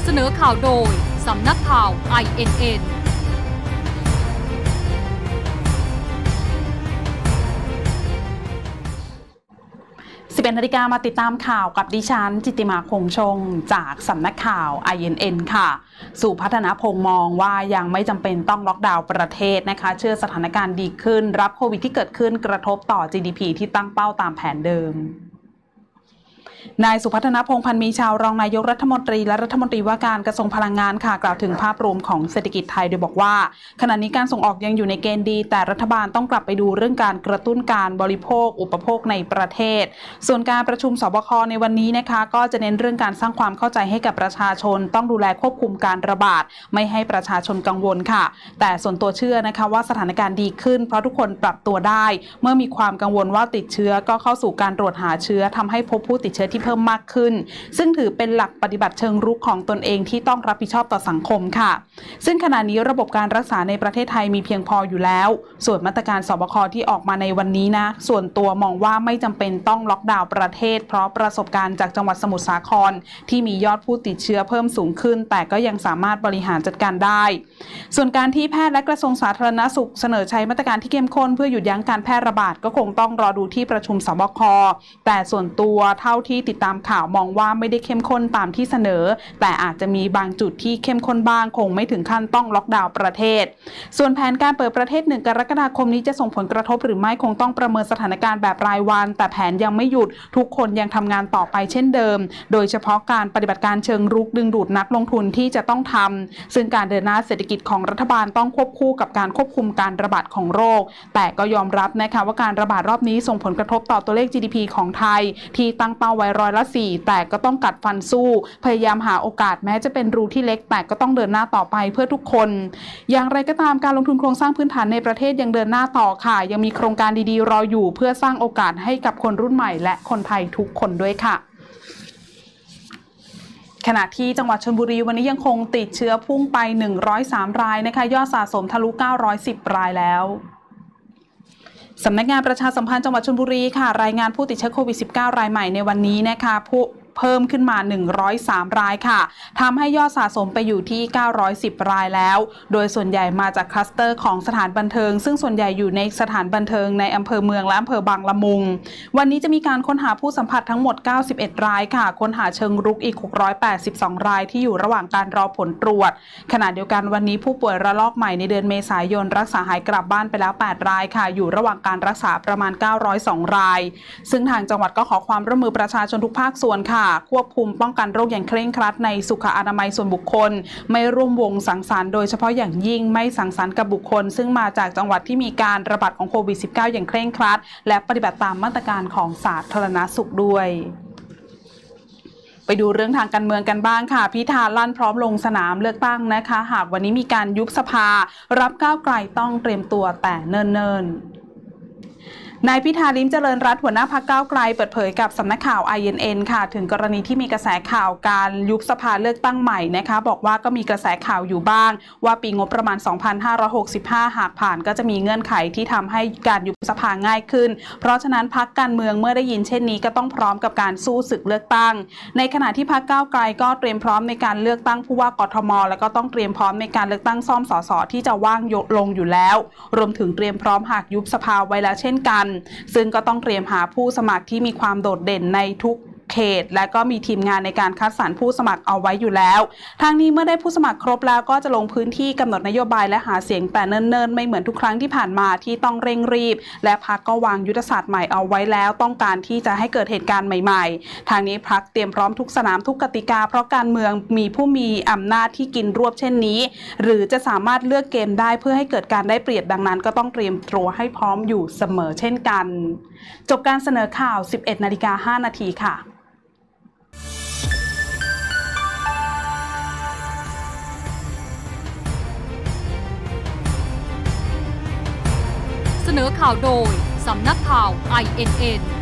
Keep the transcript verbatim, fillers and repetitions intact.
เสนอข่าวโดยสำนักข่าว ไอ เอ็น เอ็นสิบเอ็ดนาฬิกามาติดตามข่าวกับดิฉันจิตติมาคงชงจากสำนักข่าว ไอ เอ็น เอ็น ค่ะสู่พัฒนาพงษ์มองว่ายังไม่จำเป็นต้องล็อกดาวน์ประเทศนะคะเชื่อสถานการณ์ดีขึ้นรับโควิดที่เกิดขึ้นกระทบต่อ จี ดี พี ที่ตั้งเป้าตามแผนเดิมนายสุพัฒนพงษ์พันธ์มีชาวรองนายกรัฐมนตรีและรัฐมนตรีว่าการกระทรวงพลังงานค่ะกล่าวถึงภาพรวมของเศรษฐกิจไทยโดยบอกว่าขณะนี้การส่งออกยังอยู่ในเกณฑ์ดีแต่รัฐบาลต้องกลับไปดูเรื่องการกระตุ้นการบริโภคอุปโภคในประเทศส่วนการประชุมสบคในวันนี้นะคะก็จะเน้นเรื่องการสร้างความเข้าใจให้กับประชาชนต้องดูแลควบคุมการระบาดไม่ให้ประชาชนกังวลค่ะแต่ส่วนตัวเชื่อนะคะว่าสถานการณ์ดีขึ้นเพราะทุกคนปรับตัวได้เมื่อมีความกังวลว่าติดเชื้อก็เข้าสู่การตรวจหาเชื้อทำให้พบผู้ติดเชื้อที่เพิ่มมากขึ้นซึ่งถือเป็นหลักปฏิบัติเชิงรุกของตนเองที่ต้องรับผิดชอบต่อสังคมค่ะซึ่งขณะนี้ระบบการรักษาในประเทศไทยมีเพียงพออยู่แล้วส่วนมาตรการสบคที่ออกมาในวันนี้นะส่วนตัวมองว่าไม่จำเป็นต้องล็อกดาวน์ประเทศเพราะประสบการณ์จากจังหวัดสมุทรสาครที่มียอดผู้ติดเชื้อเพิ่มสูงขึ้นแต่ก็ยังสามารถบริหารจัดการได้ส่วนการที่แพทย์และกระทรวงสาธารณสุขเสนอใช้มาตรการที่เข้มข้นเพื่อหยุดยั้งการแพร่ระบาดก็คงต้องรอดูที่ประชุมสบคแต่ส่วนตัวเท่าที่ติดตามข่าวมองว่าไม่ได้เข้มข้นตามที่เสนอแต่อาจจะมีบางจุดที่เข้มข้นบ้างคงไม่ถึงขั้นต้องล็อกดาวน์ประเทศส่วนแผนการเปิดประเทศหนึ่งกรกฎาคมนี้จะส่งผลกระทบหรือไม่คงต้องประเมินสถานการณ์แบบรายวันแต่แผนยังไม่หยุดทุกคนยังทำงานต่อไปเช่นเดิมโดยเฉพาะการปฏิบัติการเชิงรุกดึงดูดนักลงทุนที่จะต้องทำซึ่งการเดินหน้าเศรษฐกิจของรัฐบาลต้องควบคู่กับการควบคุมการระบาดของโรคแต่ก็ยอมรับนะคะว่าการระบาดรอบนี้ส่งผลกระทบต่อตัวเลข จี ดี พี ของไทยที่ตั้งเป้าไว้ร้อยละสี่แต่ก็ต้องกัดฟันสู้พยายามหาโอกาสแม้จะเป็นรูที่เล็กแต่ก็ต้องเดินหน้าต่อไปเพื่อทุกคนอย่างไรก็ตามการลงทุนโครงสร้างพื้นฐานในประเทศยังเดินหน้าต่อค่ะยังมีโครงการดีๆรออยู่เพื่อสร้างโอกาสให้กับคนรุ่นใหม่และคนไทยทุกคนด้วยค่ะขณะที่จังหวัดชลบุรีวันนี้ยังคงติดเชื้อพุ่งไปหนึ่งร้อยสามรายนะคะยอดสะสมทะลุเก้าร้อยสิบรายแล้วสำนักงานประชาสัมพันธ์จังหวัดชลบุรีค่ะรายงานผู้ติดเชื้อโควิด สิบเก้า รายใหม่ในวันนี้นะคะผู้เพิ่มขึ้นมาหนึ่งร้อยสามรายค่ะทำให้ยอดสะสมไปอยู่ที่เก้าร้อยสิบรายแล้วโดยส่วนใหญ่มาจากคลัสเตอร์ของสถานบันเทิงซึ่งส่วนใหญ่อยู่ในสถานบันเทิงในอำเภอเมืองและอำเภอบางละมุงวันนี้จะมีการค้นหาผู้สัมผัสทั้งหมดเก้าสิบเอ็ดรายค่ะค้นหาเชิงรุกอีกหกร้อยแปดสิบสองรายที่อยู่ระหว่างการรอผลตรวจขณะเดียวกันวันนี้ผู้ป่วยระลอกใหม่ในเดือนเมษายนรักษาหายกลับบ้านไปแล้วแปดรายค่ะอยู่ระหว่างการรักษาประมาณเก้าร้อยสองรายซึ่งทางจังหวัดก็ขอความร่วมมือประชาชนทุกภาคส่วนค่ะควบคุมป้องกันโรคอย่างเคร่งครัดในสุขอนามัยส่วนบุคคลไม่ร่วมวงสังสรรค์โดยเฉพาะอย่างยิ่งไม่สังสรรค์กับบุคคลซึ่งมาจากจังหวัดที่มีการระบาดของโควิด สิบเก้า อย่างเคร่งครัดและปฏิบัติตามมาตรการของสาธารณสุขด้วยไปดูเรื่องทางการเมืองกันบ้างค่ะพิธาลั่นพร้อมลงสนามเลือกตั้งนะคะหากวันนี้มีการยุบสภารับก้าวไกลต้องเตรียมตัวแต่เนิ่นๆนายพิธาลิ้มเจริญรัตน์หัวหน้าพรรคก้าวไกลเปิดเผยกับสำนักข่าว ไอ เอ็น เอ็น ค่ะถึงกรณีที่มีกระแสข่าวการยุบสภาเลือกตั้งใหม่นะคะบอกว่าก็มีกระแสข่าวอยู่บ้างว่าปีงบประมาณสองพันห้าร้อยหกสิบห้าหากผ่านก็จะมีเงื่อนไขที่ทำให้การยุบสภาง่ายขึ้นเพราะฉะนั้นพรรคการเมืองเมื่อได้ยินเช่นนี้ก็ต้องพร้อมกับการสู้ศึกเลือกตั้งในขณะที่พรรคก้าวไกลก็เตรียมพร้อมในการเลือกตั้งผู้ว่ากทมแล้วก็ต้องเตรียมพร้อมในการเลือกตั้งซ่อมสสที่จะว่างลงอยู่แล้วรวมถึงเตรียมพร้อมหากยุบสภาไว้แล้วเช่นกันซึ่งก็ต้องเตรียมหาผู้สมัครที่มีความโดดเด่นในทุกเขตและก็มีทีมงานในการคัดสรรผู้สมัครเอาไว้อยู่แล้วทางนี้เมื่อได้ผู้สมัครครบแล้วก็จะลงพื้นที่กำหนดนโยบายและหาเสียงแต่เนิ่นๆไม่เหมือนทุกครั้งที่ผ่านมาที่ต้องเร่งรีบและพรรคก็วางยุทธศาสตร์ใหม่เอาไว้แล้วต้องการที่จะให้เกิดเหตุการณ์ใหม่ๆทางนี้พรรคเตรียมพร้อมทุกสนามทุกกติกาเพราะการเมืองมีผู้มีอำนาจที่กินรวบเช่นนี้หรือจะสามารถเลือกเกมได้เพื่อให้เกิดการได้เปรียบดังนั้นก็ต้องเตรียมตัวให้พร้อมอยู่เสมอเช่นกันจบการเสนอข่าว สิบเอ็ดนาฬิกาห้านาทีค่ะเสนอข่าวโดยสำนักข่าว ไอ เอ็น เอ็น